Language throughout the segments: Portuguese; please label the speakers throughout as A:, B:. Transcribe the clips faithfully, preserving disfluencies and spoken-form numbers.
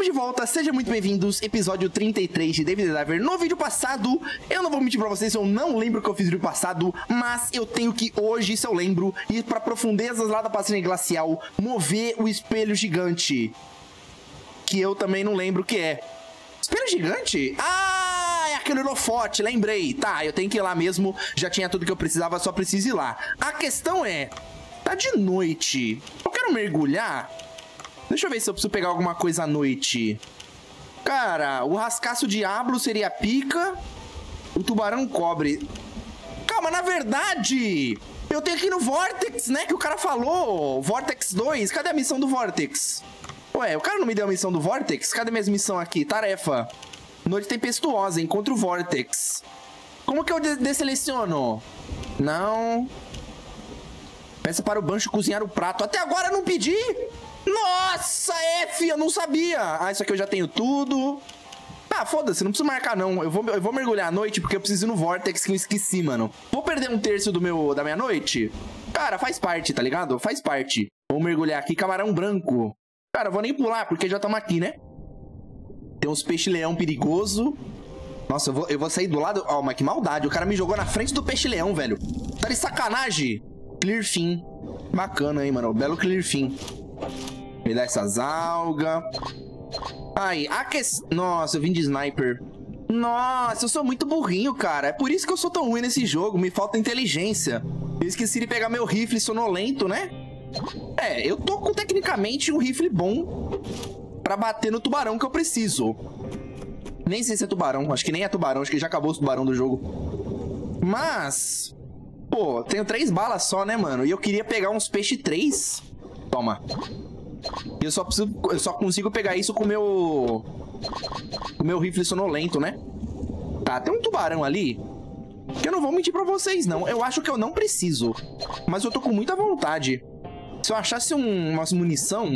A: de volta, sejam muito bem-vindos, episódio trinta e três de David the Diver. No vídeo passado, eu não vou mentir pra vocês, eu não lembro o que eu fiz no vídeo passado, mas eu tenho que hoje, isso eu lembro, ir pra profundezas lá da Passagem Glacial, mover o espelho gigante, que eu também não lembro o que é. Espelho gigante? Ah, é aquele holofote, lembrei. Tá, eu tenho que ir lá mesmo, já tinha tudo que eu precisava, só preciso ir lá. A questão é, tá de noite, eu quero mergulhar. Deixa eu ver se eu preciso pegar alguma coisa à noite. Cara, o rascaço diablo seria pica. O tubarão cobre. Calma, na verdade, eu tenho que ir no Vortex, né? Que o cara falou. Vortex dois. Cadê a missão do Vortex? Ué, o cara não me deu a missão do Vortex? Cadê minhas missões aqui? Tarefa. Noite tempestuosa. Encontre o Vortex. Como que eu de deseleciono? Não. Peça para o Bancho cozinhar o prato. Até agora eu não pedi. Nossa, F, eu não sabia. Ah, isso aqui eu já tenho tudo. Ah, foda-se, não preciso marcar não. Eu vou, eu vou mergulhar à noite porque eu preciso ir no Vortex que eu esqueci, mano. Vou perder um terço do meu, da minha noite? Cara, faz parte, tá ligado? Faz parte. Vou mergulhar aqui, camarão branco. Cara, eu vou nem pular porque já estamos aqui, né? Tem uns peixe-leão perigoso. Nossa, eu vou, eu vou sair do lado... Ó, oh, mas que maldade. O cara me jogou na frente do peixe-leão, velho. Tá de sacanagem. Clear fin. Bacana, hein, mano. Belo clear fin. Me dá essas algas. Aí, a questão... Nossa, eu vim de sniper. Nossa, eu sou muito burrinho, cara. É por isso que eu sou tão ruim nesse jogo. Me falta inteligência. Eu esqueci de pegar meu rifle sonolento, né? É, eu tô com, tecnicamente, um rifle bom pra bater no tubarão que eu preciso. Nem sei se é tubarão. Acho que nem é tubarão. Acho que já acabou o tubarão do jogo. Mas... Pô, tenho três balas só, né, mano? E eu queria pegar uns peixe três. Toma. E eu só preciso, eu só consigo pegar isso com o meu... Com o meu rifle sonolento, né? Tá, tem um tubarão ali que eu não vou mentir pra vocês, não. Eu acho que eu não preciso. Mas eu tô com muita vontade. Se eu achasse um, umas munição...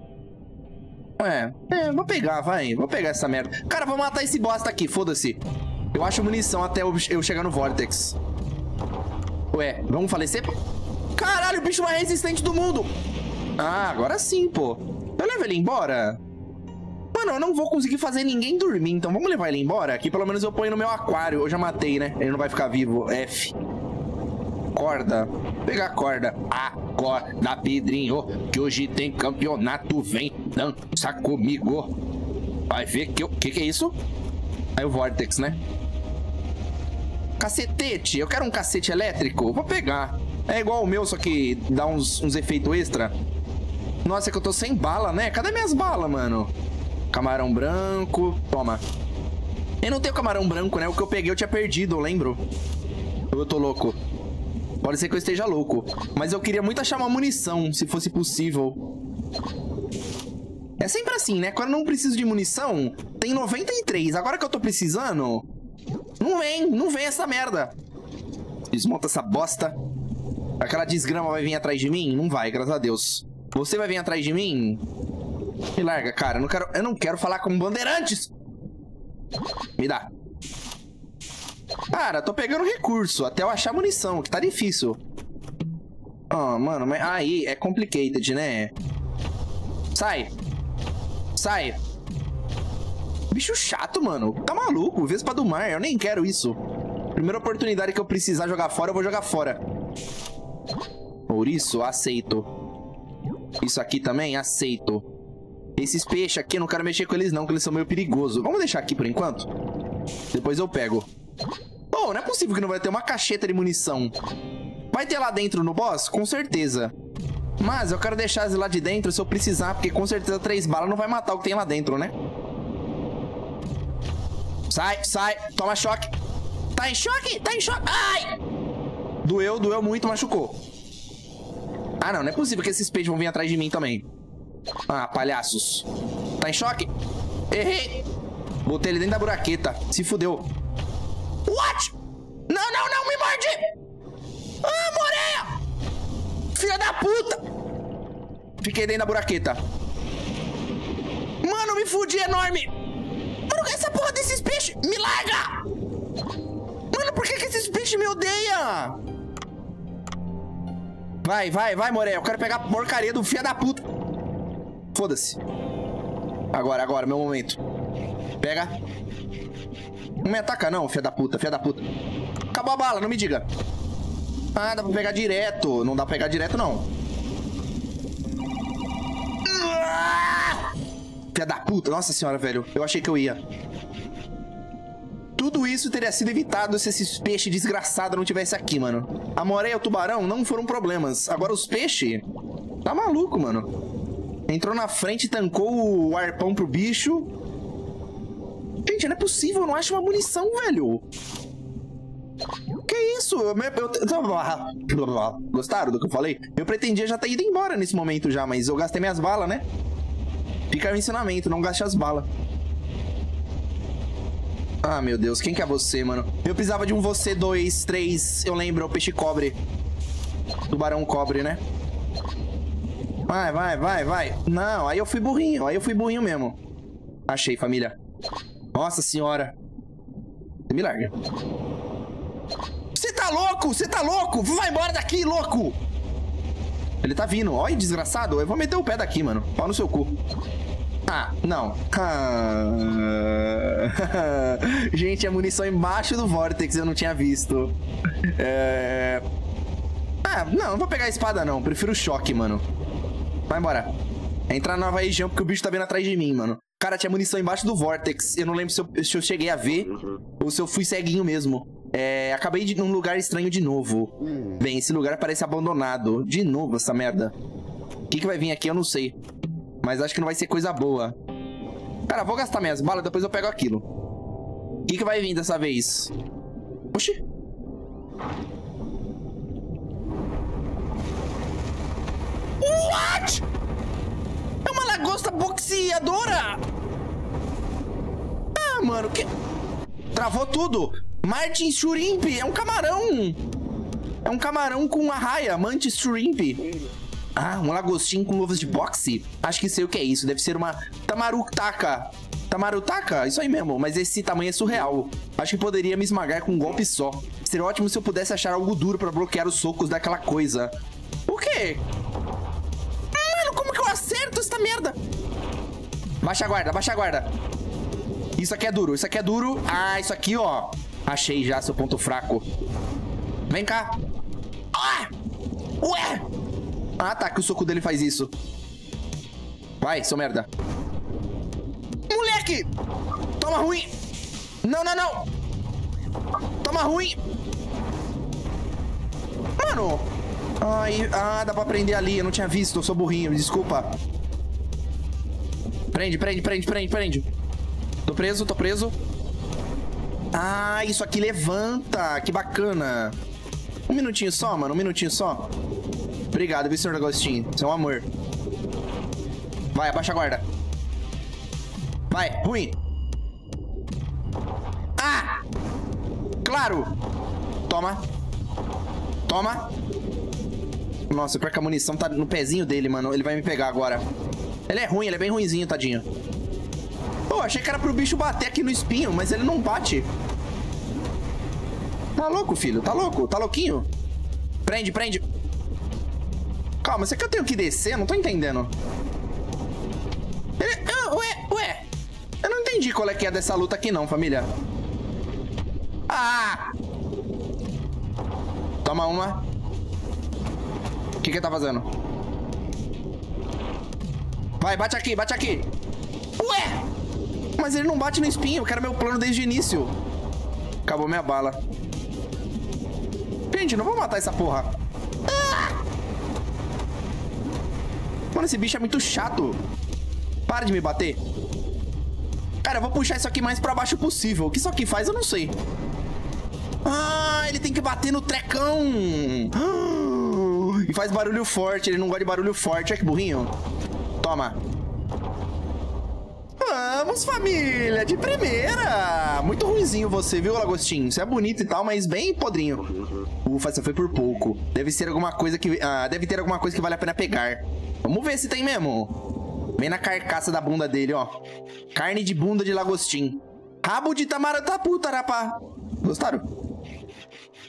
A: É, é, vou pegar, vai. Vou pegar essa merda. Cara, vou matar esse bosta aqui, foda-se. Eu acho munição até eu, eu chegar no Vortex. Ué, vamos falecer? Caralho, o bicho mais resistente do mundo. Ah, agora sim, pô. Eu levo ele embora? Mano, eu não vou conseguir fazer ninguém dormir, então vamos levar ele embora? Aqui pelo menos eu ponho no meu aquário. Eu já matei, né? Ele não vai ficar vivo. F. Corda. Vou pegar a corda. Acorda, Pedrinho, que hoje tem campeonato. Vem, dança comigo. Vai ver que eu... Que que é isso? Aí o Vortex, né? Cacetete. Eu quero um cacete elétrico. Vou pegar. É igual o meu, só que dá uns, uns efeitos extra. Nossa, é que eu tô sem bala, né? Cadê minhas balas, mano? Camarão branco. Toma. Eu não tenho camarão branco, né? O que eu peguei eu tinha perdido, eu lembro. Eu tô louco. Pode ser que eu esteja louco. Mas eu queria muito achar uma munição, se fosse possível. É sempre assim, né? Quando eu não preciso de munição, tem noventa e três. Agora que eu tô precisando... Não vem, não vem essa merda. Desmonta essa bosta. Aquela desgrama vai vir atrás de mim? Não vai, graças a Deus. Você vai vir atrás de mim? Me larga, cara. Eu não quero, eu não quero falar com bandeirantes. Me dá. Cara, tô pegando recurso até eu achar munição, que tá difícil. Oh, mano, mas... Aí, é complicated, né? Sai. Sai. Bicho chato, mano. Tá maluco? Vespa do mar. Eu nem quero isso. Primeira oportunidade que eu precisar jogar fora, eu vou jogar fora. Ouriço, aceito. Isso aqui também, aceito. Esses peixes aqui, eu não quero mexer com eles não, que eles são meio perigosos. Vamos deixar aqui por enquanto. Depois eu pego. Pô, não é possível que não vai ter uma cacheta de munição. Vai ter lá dentro no boss? Com certeza. Mas eu quero deixar eles lá de dentro se eu precisar, porque com certeza três balas não vai matar o que tem lá dentro, né? Sai, sai, toma choque. Tá em choque? Tá em choque. Ai! Doeu, doeu muito, machucou. Ah, não, não é possível que esses peixes vão vir atrás de mim também. Ah, palhaços. Tá em choque? Errei. Botei ele dentro da buraqueta. Se fudeu. What? Não, não, não, me morde. Ah, moreia. Filha da puta. Fiquei dentro da buraqueta. Mano, me fudi enorme. Mano, essa porra desses peixes. Me larga. Mano, por que, que esses peixes me odeiam? Vai, vai, vai, Moré. Eu quero pegar a porcaria do filho da puta. Foda-se. Agora, agora, meu momento. Pega. Não me ataca não, filha da puta, filha da puta. Acabou a bala, não me diga. Ah, dá pra pegar direto. Não dá pra pegar direto, não. Ah! Filha da puta. Nossa senhora, velho. Eu achei que eu ia. Tudo isso teria sido evitado se esses peixes desgraçados não tivesse aqui, mano. A moreia e o tubarão não foram problemas. Agora os peixes... Tá maluco, mano. Entrou na frente e tancou o arpão pro bicho. Gente, não é possível. Eu não acho uma munição, velho. Que isso? Eu, eu, eu, gostaram do que eu falei? Eu pretendia já ter ido embora nesse momento já, mas eu gastei minhas balas, né? Fica o ensinamento, não gaste as balas. Ah, meu Deus, quem que é você, mano? Eu precisava de um você, dois, três. Eu lembro, é o peixe cobre. Tubarão cobre, né? Vai, vai, vai, vai. Não, aí eu fui burrinho, aí eu fui burrinho mesmo. Achei, família. Nossa senhora. Me larga. Você tá louco? Você tá louco? Vai embora daqui, louco! Ele tá vindo. Olha, desgraçado. Eu vou meter o pé daqui, mano. Pau no seu cu. Ah, não. Ah... Gente, a munição embaixo do Vortex eu não tinha visto. É... Ah, não, não vou pegar a espada, não. Prefiro o choque, mano. Vai embora. Entrar na nova região porque o bicho tá vindo atrás de mim, mano. Cara, tinha munição embaixo do Vortex. Eu não lembro se eu, se eu cheguei a ver ou se eu fui ceguinho mesmo. É, acabei de, num lugar estranho de novo. Bem, esse lugar parece abandonado. De novo essa merda. O que, que vai vir aqui eu não sei. Mas acho que não vai ser coisa boa. Cara, vou gastar minhas balas, depois eu pego aquilo. O que, que vai vir dessa vez? Oxi. What? É uma lagosta boxeadora. Ah, mano, que... Travou tudo. Martin Shrimp, é um camarão. É um camarão com arraia, Mantis Shrimp. Ah, um lagostim com luvas de boxe? Acho que sei o que é isso, deve ser uma tamarutaca. Tamarutaca? Isso aí mesmo, mas esse tamanho é surreal. Acho que poderia me esmagar com um golpe só. Seria ótimo se eu pudesse achar algo duro pra bloquear os socos daquela coisa. O quê? Mano, como que eu acerto essa merda? Baixa a guarda, baixa a guarda. Isso aqui é duro, isso aqui é duro. Ah, isso aqui, ó. Achei já seu ponto fraco. Vem cá. Ah! Ué! Ah, tá, que o soco dele faz isso. Vai, seu merda. Moleque! Toma ruim! Não, não, não! Toma ruim! Mano! Ai, ah, dá pra prender ali, eu não tinha visto, eu sou burrinho, desculpa. Prende, prende, prende, prende, prende. Tô preso, tô preso. Ah, isso aqui levanta, que bacana. Um minutinho só, mano, um minutinho só. Obrigado, viu, senhor Agostinho? Você é um amor. Vai, abaixa a guarda. Vai, ruim. Ah! Claro! Toma. Toma. Nossa, pior que a munição tá no pezinho dele, mano. Ele vai me pegar agora. Ele é ruim, ele é bem ruinzinho, tadinho. Pô, achei que era pro bicho bater aqui no espinho, mas ele não bate. Tá louco, filho? Tá louco? Tá louquinho? Prende, prende. Calma, isso aqui eu tenho que descer? Eu não tô entendendo. Ele... Ah, ué, ué. Eu não entendi qual é que é dessa luta aqui não, família. Ah! Toma uma. O que que ele tá fazendo? Vai, bate aqui, bate aqui. Ué! Mas ele não bate no espinho, que era meu plano desde o início. Acabou minha bala. Gente, não vou matar essa porra. Ah! Mano, esse bicho é muito chato. Para de me bater. Cara, eu vou puxar isso aqui mais pra baixo possível. O que isso aqui faz, eu não sei. Ah, ele tem que bater no trecão. E faz barulho forte. Ele não gosta de barulho forte. Olha que burrinho. Toma. Vamos, família. De primeira. Muito ruinzinho você, viu, Lagostinho? Você é bonito e tal, mas bem podrinho. Ufa, você foi por pouco. Deve ser alguma coisa que... Ah, deve ter alguma coisa que vale a pena pegar. Vamos ver se tem mesmo. Vem na carcaça da bunda dele, ó. Carne de bunda de lagostim. Rabo de tamaratapu, tarapá. Gostaram?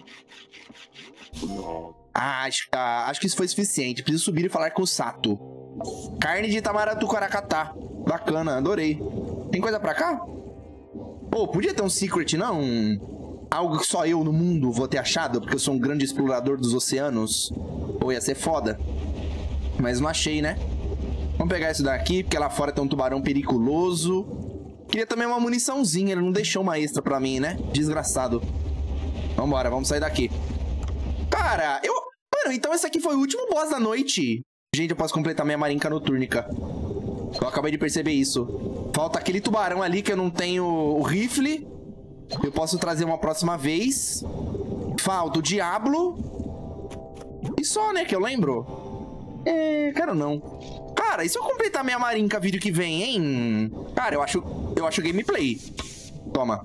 A: Ah acho, ah, acho que isso foi suficiente. Preciso subir e falar com o Sato. Carne de tamaratucaracatá. Bacana, adorei. Tem coisa pra cá? Pô, podia ter um secret, não? Algo que só eu no mundo vou ter achado, porque eu sou um grande explorador dos oceanos. Ou ia ser foda. Mas não achei, né? Vamos pegar isso daqui, porque lá fora tem um tubarão periculoso. Queria também uma muniçãozinha, ele não deixou uma extra pra mim, né? Desgraçado. Vambora, vamos sair daqui. Cara, eu... Mano, então esse aqui foi o último boss da noite. Gente, eu posso completar minha marinca notúrnica. Eu acabei de perceber isso. Falta aquele tubarão ali que eu não tenho o rifle. Eu posso trazer uma próxima vez. Falta o Diablo. E só, né, que eu lembro. É, quero não. Cara, e se eu completar minha marinca vídeo que vem, hein? Cara, eu acho, eu acho gameplay. Toma.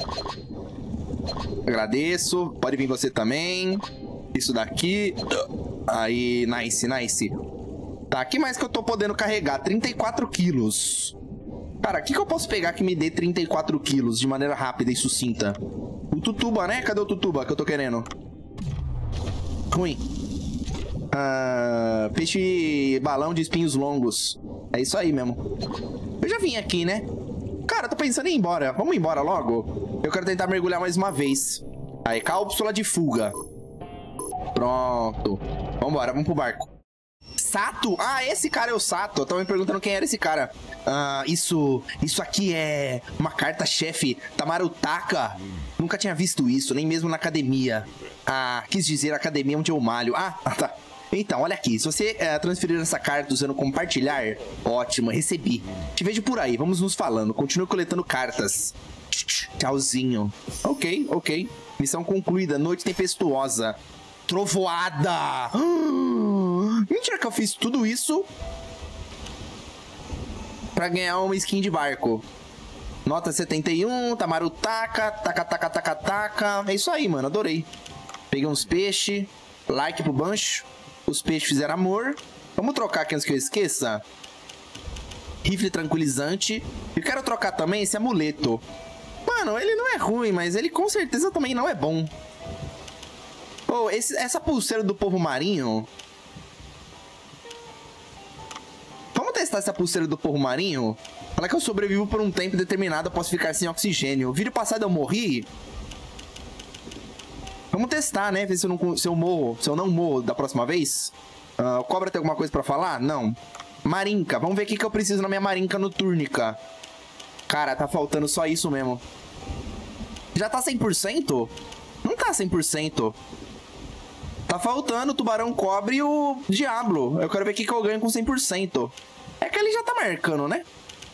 A: Agradeço. Pode vir você também. Isso daqui. Aí, nice, nice. Tá, o que mais que eu tô podendo carregar? trinta e quatro quilos. Cara, o que que eu posso pegar que me dê trinta e quatro quilos de maneira rápida e sucinta? O tutuba, né? Cadê o tutuba que eu tô querendo? Ruim. Ah, peixe balão de espinhos longos. É isso aí mesmo. Eu já vim aqui, né? Cara, tô pensando em ir embora. Vamos embora logo? Eu quero tentar mergulhar mais uma vez. Aí, cápsula de fuga. Pronto. Vambora, vamos pro barco. Sato? Ah, esse cara é o Sato. Eu tava me perguntando quem era esse cara. Ah, isso... Isso aqui é uma carta-chefe Tamarutaka. Nunca tinha visto isso, nem mesmo na academia. Ah, quis dizer academia onde eu malho. Ah, tá. Então, olha aqui. Se você é, transferir essa carta usando compartilhar, ótimo, recebi. Te vejo por aí, vamos nos falando. Continue coletando cartas. Tchauzinho. Ok, ok. Missão concluída. Noite tempestuosa. Trovoada. Mentira que eu fiz tudo isso pra ganhar uma skin de barco. Nota setenta e um, Tamarutaka, taca, taca, taca, taca. É isso aí, mano, adorei. Peguei uns peixes, like pro bancho. Os peixes fizeram amor. Vamos trocar aqui antes que eu esqueça. Rifle tranquilizante. Eu quero trocar também esse amuleto. Mano, ele não é ruim, mas ele com certeza também não é bom. Pô, esse, essa pulseira do povo marinho... Vamos testar essa pulseira do povo marinho? Fala que eu sobrevivo por um tempo determinado, eu posso ficar sem oxigênio. O vídeo passado eu morri. Vamos testar, né? Ver se eu, não, se eu morro, se eu não morro da próxima vez. Uh, o Cobra tem alguma coisa pra falar? Não. Marinca. Vamos ver o que, que eu preciso na minha marinca notúrnica. Cara, tá faltando só isso mesmo. Já tá cem por cento? Não tá cem por cento. Tá faltando o tubarão cobre e o Diablo. Eu quero ver o que, que eu ganho com cem por cento. É que ele já tá marcando, né?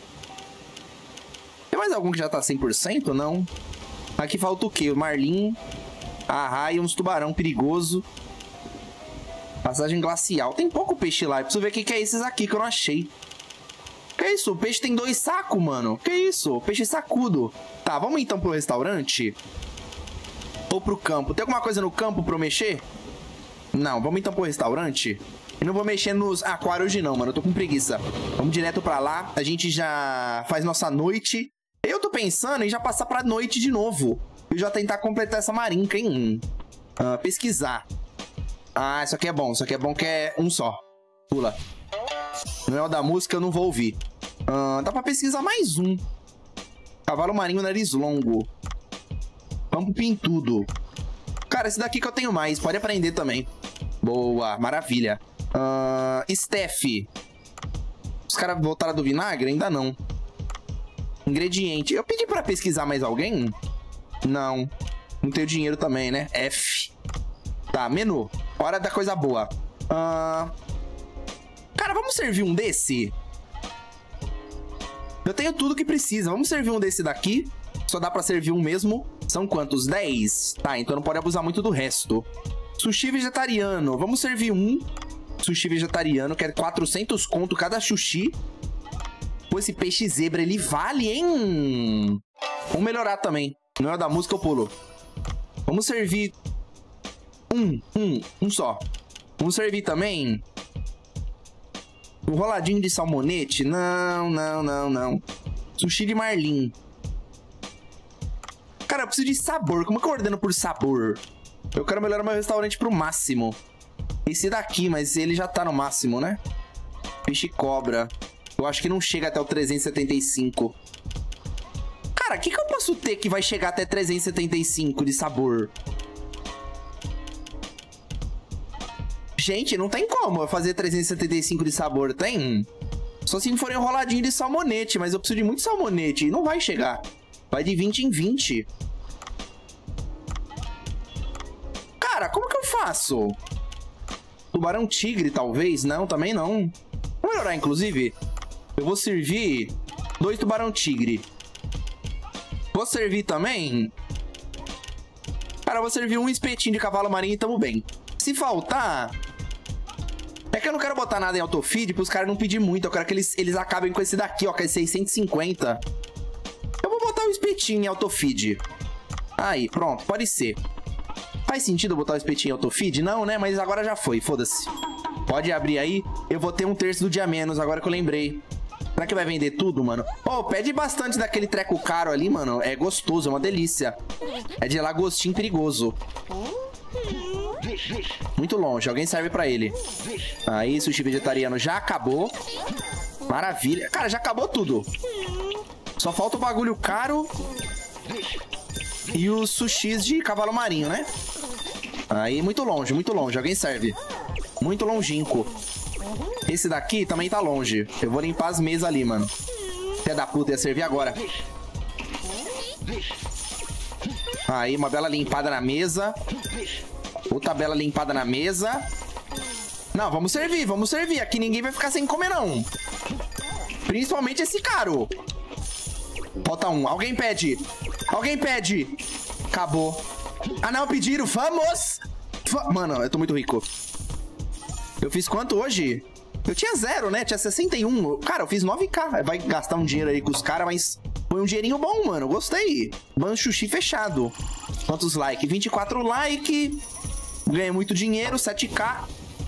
A: Tem mais algum que já tá cem por cento? Não. Aqui falta o quê? O Marlin. A raia, uns tubarão perigoso. Passagem glacial. Tem pouco peixe lá. Eu preciso ver o que, que é esses aqui que eu não achei. Que isso? O peixe tem dois sacos, mano. Que isso? Peixe sacudo. Tá, vamos então pro restaurante? Ou pro campo? Tem alguma coisa no campo pra eu mexer? Não, vamos então pro restaurante. Eu não vou mexer nos aquários hoje não, mano. Eu tô com preguiça. Vamos direto pra lá. A gente já faz nossa noite. Eu tô pensando em já passar pra noite de novo. E já tentar completar essa marinca, hein? Uh, pesquisar. Ah, isso aqui é bom. Isso aqui é bom que é um só. Pula. Não é o da música, eu não vou ouvir. Uh, dá pra pesquisar mais um. Cavalo marinho, nariz longo. Vamos pro pintudo. Cara, esse daqui que eu tenho mais. Pode aprender também. Boa, maravilha. Uh, Steph. Os caras voltaram do vinagre? Ainda não. Ingrediente. Eu pedi pra pesquisar mais alguém? Não. Não tenho dinheiro também, né? F. Tá, menu. Hora da coisa boa. Uh... Cara, vamos servir um desse? Eu tenho tudo que precisa. Vamos servir um desse daqui. Só dá pra servir um mesmo. São quantos? dez? Tá, então não pode abusar muito do resto. Sushi vegetariano. Vamos servir um. Sushi vegetariano, que é quatrocentos conto cada sushi. Pô, esse peixe zebra, ele vale, hein? Vamos melhorar também. Não é da música, eu pulo. Vamos servir um, um, um só. Vamos servir também o roladinho de salmonete. Não, não, não, não. Sushi de marlim. Cara, eu preciso de sabor. Como é que eu ordeno por sabor? Eu quero melhorar meu restaurante pro máximo. Esse daqui, mas ele já tá no máximo, né? Peixe cobra. Eu acho que não chega até o trezentos e setenta e cinco. Cara, o que, que eu posso ter que vai chegar até trezentos e setenta e cinco de sabor? Gente, não tem como eu fazer trezentos e setenta e cinco de sabor, tem? Só se for enroladinho de salmonete, mas eu preciso de muito salmonete e não vai chegar. Vai de vinte em vinte. Cara, como que eu faço? Tubarão tigre, talvez? Não, também não. Vou melhorar, inclusive. Eu vou servir dois tubarão tigre. Vou servir também... Cara, eu vou servir um espetinho de cavalo marinho e tamo bem. Se faltar... É que eu não quero botar nada em autofeed pros caras não pedir muito. Eu quero que eles, eles acabem com esse daqui, ó, que é seiscentos e cinquenta. Eu vou botar o espetinho em autofeed. Aí, pronto, pode ser. Faz sentido eu botar o espetinho em autofeed? Não, né? Mas agora já foi, foda-se. Pode abrir aí. Eu vou ter um terço do dia menos, agora que eu lembrei. Será que vai vender tudo, mano? Ô, oh, pede bastante daquele treco caro ali, mano. É gostoso, é uma delícia. É de lagostim perigoso. Muito longe, alguém serve pra ele. Aí, sushi vegetariano já acabou. Maravilha. Cara, já acabou tudo. Só falta o bagulho caro e os sushis de cavalo marinho, né? Aí, muito longe, muito longe. Alguém serve. Muito longínquo. Esse daqui também tá longe. Eu vou limpar as mesas ali, mano. Filha da puta, ia servir agora. Aí, uma bela limpada na mesa. Outra bela limpada na mesa. Não, vamos servir, vamos servir. Aqui ninguém vai ficar sem comer, não. Principalmente esse caro. Falta um. Alguém pede. Alguém pede. Acabou. Ah, não, pediram. Vamos. Mano, eu tô muito rico. Eu fiz quanto hoje? Eu tinha zero, né? Tinha sessenta e um. Cara, eu fiz nove K. Vai gastar um dinheiro aí com os caras, mas foi um dinheirinho bom, mano. Gostei. Banchuxi fechado. Quantos likes? vinte e quatro likes. Ganhei muito dinheiro. sete K.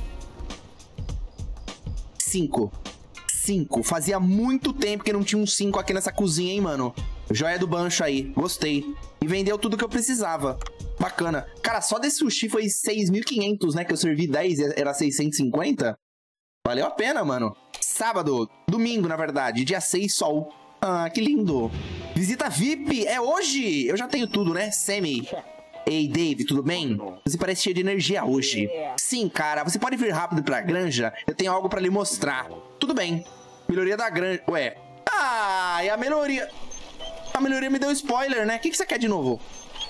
A: cinco. cinco. Fazia muito tempo que não tinha um cinco aqui nessa cozinha, hein, mano? Joia do Bancho aí. Gostei. E vendeu tudo que eu precisava. Bacana. Cara, só desse sushi foi seis mil e quinhentos, né? Que eu servi dez, era seiscentos e cinquenta. Valeu a pena, mano. Sábado, domingo, na verdade. Dia seis, sol. Ah, que lindo. Visita V I P. É hoje. Eu já tenho tudo, né? Semi. Ei, Dave, tudo bem? Você parece cheio de energia hoje. Sim, cara. Você pode vir rápido pra granja? Eu tenho algo pra lhe mostrar. Tudo bem. Melhoria da granja. Ué. Ah, e a melhoria... A melhoria me deu spoiler, né? O que, que você quer de novo?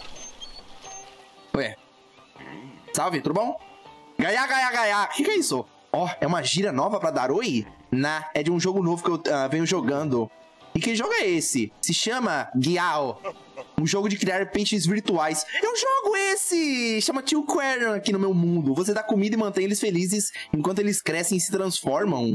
A: Ué. Salve, tudo bom? Gaiá, gaiá, gaiá. O que, que é isso? Ó, oh, é uma gíria nova pra Daroi? Nah, é de um jogo novo que eu uh, venho jogando. E que jogo é esse? Se chama Gyao. Um jogo de criar peixes virtuais. Eu jogo esse! Chama Tio Quern aqui no meu mundo. Você dá comida e mantém eles felizes enquanto eles crescem e se transformam.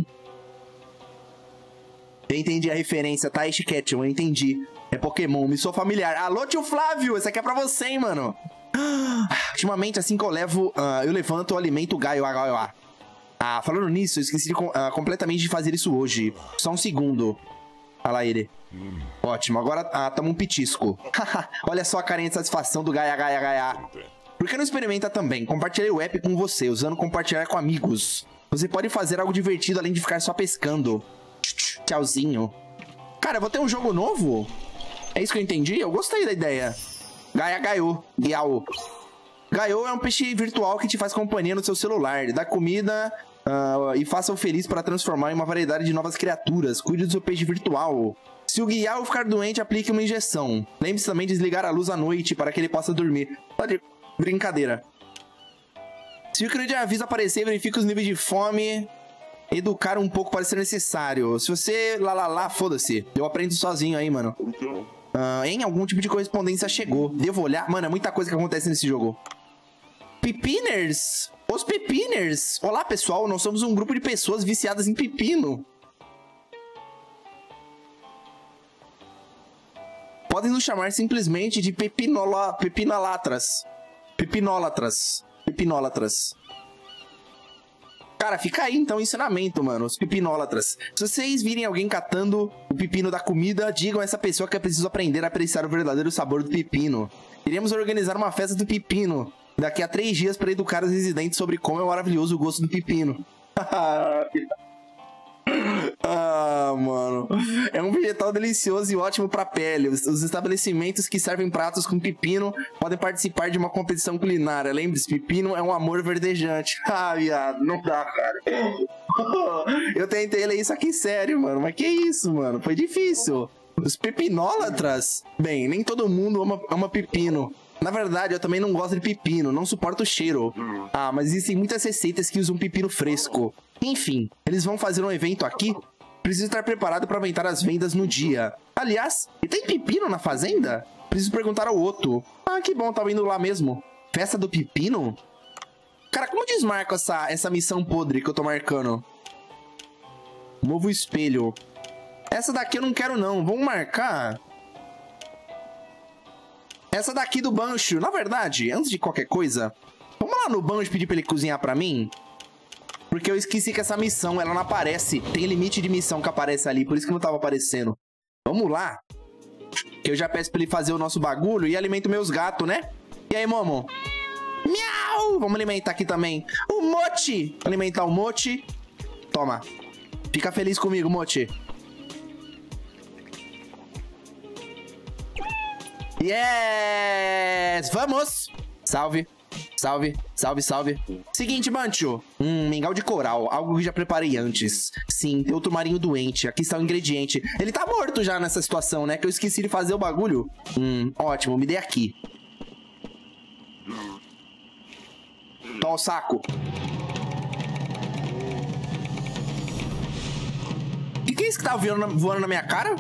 A: Eu entendi a referência, tá? Ketchum, eu entendi. É Pokémon, me sou familiar. Alô, tio Flávio, esse aqui é pra você, hein, mano. Ultimamente, assim que eu levo, uh, eu levanto o alimento Gaio. Ah, falando nisso, eu esqueci de, uh, completamente de fazer isso hoje. Só um segundo. Olha lá ele. Hum. Ótimo, agora ah, tamo um pitisco. Olha só a carinha de satisfação do Gaia, Gaia, Gaia. Por que não experimenta também? Compartilhei o app com você, usando compartilhar com amigos. Você pode fazer algo divertido além de ficar só pescando. Tchauzinho. Cara, eu vou ter um jogo novo? É isso que eu entendi? Eu gostei da ideia. Gaia, Gaiô. Gyao. Gaiô é um peixe virtual que te faz companhia no seu celular. Dá comida uh, e faça-o feliz para transformar em uma variedade de novas criaturas. Cuide do seu peixe virtual. Se o Gyao ficar doente, aplique uma injeção. Lembre-se também de desligar a luz à noite para que ele possa dormir. Pode... Brincadeira. Se o ícone de aviso aparecer, verifique os níveis de fome... Educar um pouco pode ser necessário. Se você... Lá, lá, lá, foda-se. Eu aprendo sozinho aí, mano. Uh, em algum tipo de correspondência chegou. Devo olhar? Mano, é muita coisa que acontece nesse jogo. Pepiners? Os Pepiners. Olá, pessoal. Nós somos um grupo de pessoas viciadas em pepino. Podem nos chamar simplesmente de pepinola... Pepinalatras. Pepinólatras. Pepinólatras. Cara, fica aí então o ensinamento, mano. Os pepinólatras. Se vocês virem alguém catando o pepino da comida, digam a essa pessoa que é preciso aprender a apreciar o verdadeiro sabor do pepino. Iremos organizar uma festa do pepino daqui a três dias para educar os residentes sobre como é maravilhoso o gosto do pepino. mano. É um vegetal delicioso e ótimo pra pele. Os, os estabelecimentos que servem pratos com pepino podem participar de uma competição culinária. Lembre-se, pepino é um amor verdejante. Ah, viado, não dá, cara. Eu tentei ler isso aqui sério, mano. Mas que isso, mano? Foi difícil. Os pepinólatras? Bem, nem todo mundo ama, ama pepino. Na verdade, eu também não gosto de pepino, não suporto o cheiro. Ah, mas existem muitas receitas que usam pepino fresco. Enfim, eles vão fazer um evento aqui. Preciso estar preparado para aumentar as vendas no dia. Aliás, e tem pepino na fazenda? Preciso perguntar ao Otto. Ah, que bom, tava indo lá mesmo. Festa do pepino? Cara, como desmarco essa, essa missão podre que eu tô marcando? Novo espelho. Essa daqui eu não quero não, vamos marcar. Essa daqui do Bancho. Na verdade, antes de qualquer coisa, vamos lá no Bancho pedir pra ele cozinhar pra mim? Porque eu esqueci que essa missão, ela não aparece. Tem limite de missão que aparece ali, por isso que não tava aparecendo. Vamos lá. Que eu já peço pra ele fazer o nosso bagulho e alimento meus gatos, né? E aí, Momo? Miau! Vamos alimentar aqui também. O Mochi! Alimentar o Mochi. Toma. Fica feliz comigo, Mochi. Yes! Vamos! Salve, salve, salve, salve. Seguinte, Bancho. Hum, mingau de coral. Algo que já preparei antes. Sim, tem outro marinho doente. Aqui está o ingrediente. Ele tá morto já nessa situação, né? Que eu esqueci de fazer o bagulho. Hum, ótimo. Me dê aqui. Toma o saco. O que, que é isso que tá voando na, voando na minha cara?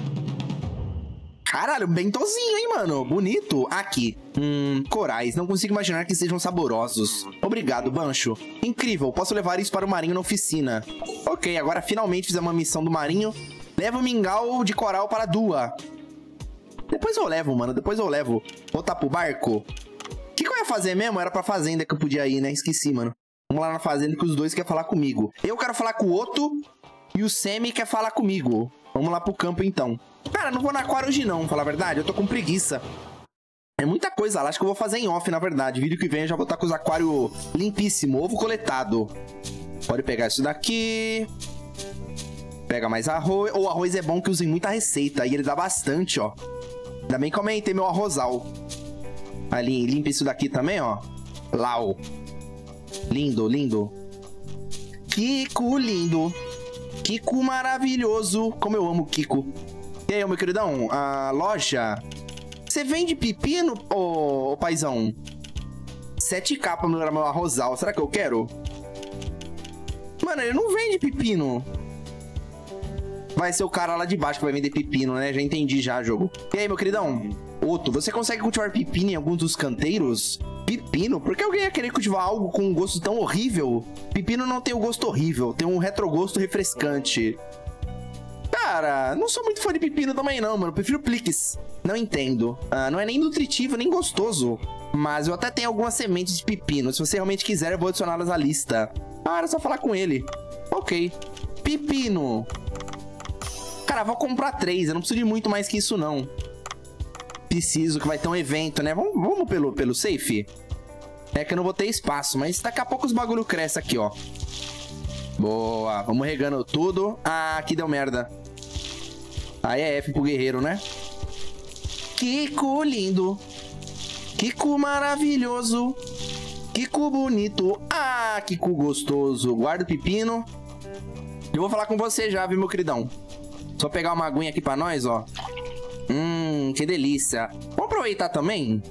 A: Caralho, bentozinho, hein, mano? Bonito. Aqui. Hum, corais. Não consigo imaginar que sejam saborosos. Obrigado, Bancho. Incrível. Posso levar isso para o marinho na oficina. Ok, agora finalmente fizemos uma missão do marinho. Leva o mingau de coral para a Dua. Depois eu levo, mano. Depois eu levo. Voltar pro barco. O que, que eu ia fazer mesmo? Era pra fazenda que eu podia ir, né? Esqueci, mano. Vamos lá na fazenda que os dois querem falar comigo. Eu quero falar com o Otto e o Semi quer falar comigo. Vamos lá pro campo, então. Cara, não vou na aquário hoje não, falar a verdade. Eu tô com preguiça. É muita coisa lá. Acho que eu vou fazer em off, na verdade. Vídeo que vem eu já vou estar com os aquários limpíssimo. Ovo coletado. Pode pegar isso daqui. Pega mais arroz. O arroz é bom que usa em muita receita. E ele dá bastante, ó. Ainda bem que eu aumentei meu arrozal. Ali, limpa isso daqui também, ó. Lau. Lindo, lindo. Kiko lindo. Kiko maravilhoso. Como eu amo Kiko. E aí, meu queridão? A loja... Você vende pepino, ô, ô paizão? sete K pra melhorar meu arrozal. Será que eu quero? Mano, ele não vende pepino. Vai ser o cara lá de baixo que vai vender pepino, né? Já entendi já, jogo. E aí, meu queridão? Otto, você consegue cultivar pepino em alguns dos canteiros? Pepino? Por que alguém ia querer cultivar algo com um gosto tão horrível? Pepino não tem um gosto horrível, tem um retrogosto refrescante. Cara, não sou muito fã de pepino também não, mano. Prefiro Plix. Não entendo. Ah, não é nem nutritivo, nem gostoso. Mas eu até tenho algumas sementes de pepino. Se você realmente quiser, eu vou adicioná-las à lista. Ah, era só falar com ele. Ok. Pepino. Cara, vou comprar três. Eu não preciso de muito mais que isso, não. Preciso, que vai ter um evento, né? Vamos, vamos pelo, pelo safe? É que eu não vou ter espaço, mas daqui a pouco os bagulho crescem aqui, ó. Boa. Vamos regando tudo. Ah, aqui deu merda. Aí é F pro guerreiro, né? Kiko lindo. Kiko maravilhoso. Kiko bonito. Ah, Kiko gostoso. Guarda o pepino. Eu vou falar com você já, viu, meu queridão? Só pegar uma aguinha aqui pra nós, ó. Hum, que delícia. Vamos aproveitar também.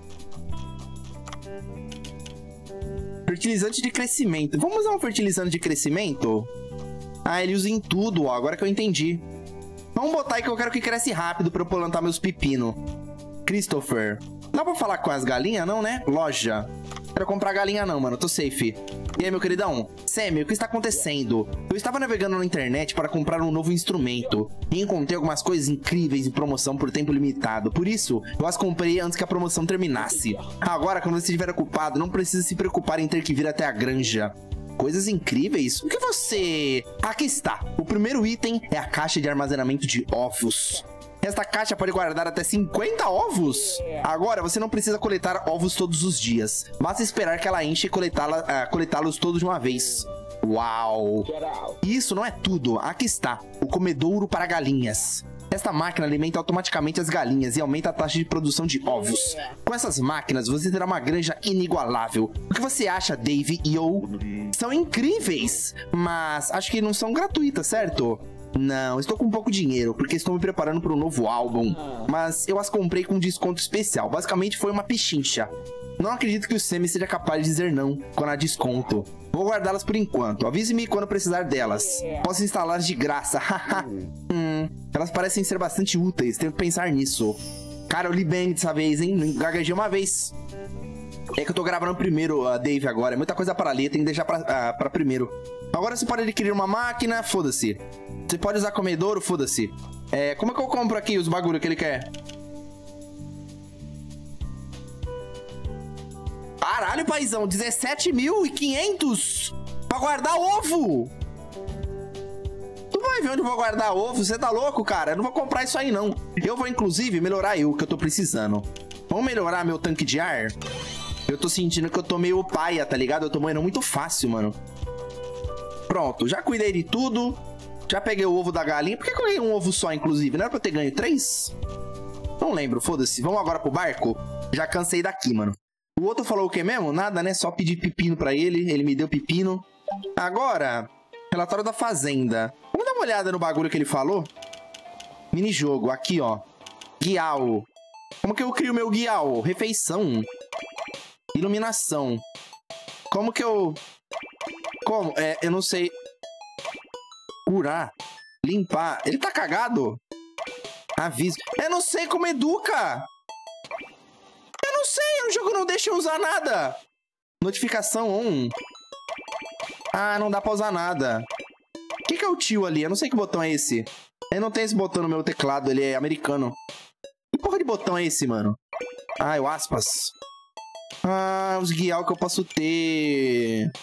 A: Fertilizante de crescimento. Vamos usar um fertilizante de crescimento? Ah, ele usa em tudo, ó. Agora que eu entendi. Vamos botar aí que eu quero que cresce rápido pra eu plantar meus pepinos. Christopher. Dá pra falar com as galinhas, não, né? Loja. Quero comprar galinha não, mano. Tô safe. E aí, meu queridão? Sammy, o que está acontecendo? Eu estava navegando na internet para comprar um novo instrumento e encontrei algumas coisas incríveis em promoção por tempo limitado. Por isso, eu as comprei antes que a promoção terminasse. Agora, quando você estiver ocupado, não precisa se preocupar em ter que vir até a granja. Coisas incríveis? O que você... Aqui está. O primeiro item é a caixa de armazenamento de ovos. Esta caixa pode guardar até cinquenta ovos. Agora, você não precisa coletar ovos todos os dias. Basta esperar que ela enche e coletá-la, uh, coletá-los todos de uma vez. Uau! Isso não é tudo. Aqui está, o comedouro para galinhas. Esta máquina alimenta automaticamente as galinhas e aumenta a taxa de produção de ovos. Com essas máquinas, você terá uma granja inigualável. O que você acha, Dave e eu? São incríveis, mas acho que não são gratuitas, certo? Não, estou com pouco dinheiro, porque estou me preparando para um novo álbum. Mas eu as comprei com desconto especial. Basicamente foi uma pichincha. Não acredito que o Sammy seja capaz de dizer não quando há desconto. Vou guardá-las por enquanto. Avise-me quando precisar delas. Posso instalá-las de graça. hum, elas parecem ser bastante úteis. Tenho que pensar nisso. Cara, eu li bem dessa vez, hein? Gaguejei uma vez. É que eu tô gravando primeiro, uh, Dave, agora. É muita coisa para ler, tem que deixar pra, uh, pra primeiro. Agora você pode adquirir uma máquina, foda-se. Você pode usar comedouro, foda-se. É, como é que eu compro aqui os bagulho que ele quer? Caralho, paizão, dezessete mil e quinhentos pra guardar ovo. Tu vai ver onde eu vou guardar ovo? Você tá louco, cara? Eu não vou comprar isso aí, não. Eu vou, inclusive, melhorar eu, que eu tô precisando. Vamos melhorar meu tanque de ar? Eu tô sentindo que eu tô meio paia, tá ligado? Eu tô morrendo muito fácil, mano. Pronto, já cuidei de tudo. Já peguei o ovo da galinha. Por que eu ganhei um ovo só, inclusive? Não era pra eu ter ganho três? Não lembro, foda-se. Vamos agora pro barco? Já cansei daqui, mano. O outro falou o que mesmo? Nada, né? Só pedir pepino pra ele. Ele me deu pepino. Agora, relatório da fazenda. Vamos dar uma olhada no bagulho que ele falou? Minijogo, aqui, ó. Guial. Como que eu crio meu guial? Refeição. Iluminação. Como que eu... Como? É, eu não sei. Curar. Limpar. Ele tá cagado? Aviso. Eu não sei como educa. Eu não sei. O jogo não deixa eu usar nada. Notificação on. Ah, não dá pra usar nada. O que que é o tio ali? Eu não sei que botão é esse. Eu não tenho esse botão no meu teclado. Ele é americano. Que porra de botão é esse, mano? Ah, o aspas. Ah, os guial que eu posso ter.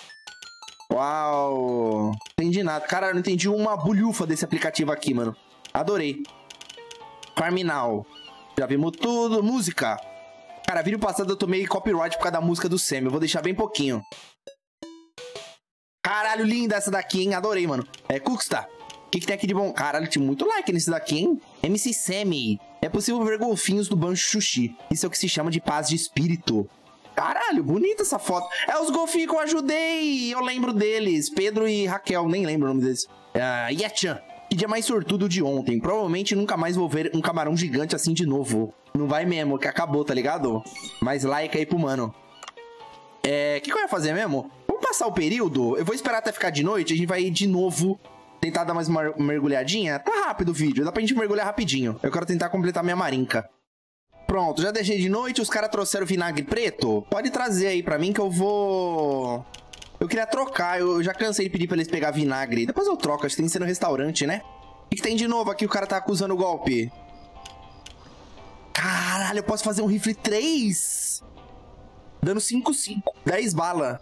A: Uau. Entendi nada. Cara, eu não entendi uma bulhufa desse aplicativo aqui, mano. Adorei. Farminal. Já vimos tudo. Música. Cara, vídeo passado eu tomei copyright por causa da música do Sam. Eu vou deixar bem pouquinho. Caralho, linda essa daqui, hein? Adorei, mano. É, Cooksta. O que, que tem aqui de bom? Caralho, tinha muito like nesse daqui, hein? M C Sammy. É possível ver golfinhos do Banjo Xuxi. Isso é o que se chama de paz de espírito. Caralho, bonita essa foto. É os golfinhos que eu ajudei. Eu lembro deles. Pedro e Raquel. Nem lembro o nome deles. Uh, Yetchan. Que dia mais sortudo de ontem. Provavelmente nunca mais vou ver um camarão gigante assim de novo. Não vai mesmo, que acabou, tá ligado? Mais like aí pro mano. É... O que, que eu ia fazer mesmo? Vamos passar o período? Eu vou esperar até ficar de noite. A gente vai de novo tentar dar mais uma mergulhadinha. Tá rápido o vídeo. Dá pra gente mergulhar rapidinho. Eu quero tentar completar minha marinca. Pronto, já deixei de noite. Os caras trouxeram vinagre preto. Pode trazer aí pra mim que eu vou... Eu queria trocar. Eu já cansei de pedir pra eles pegar vinagre. Depois eu troco. Acho que tem que ser no restaurante, né? O que, que tem de novo aqui? O cara tá acusando o golpe. Caralho, eu posso fazer um rifle três. Dando cinco, cinco. dez bala.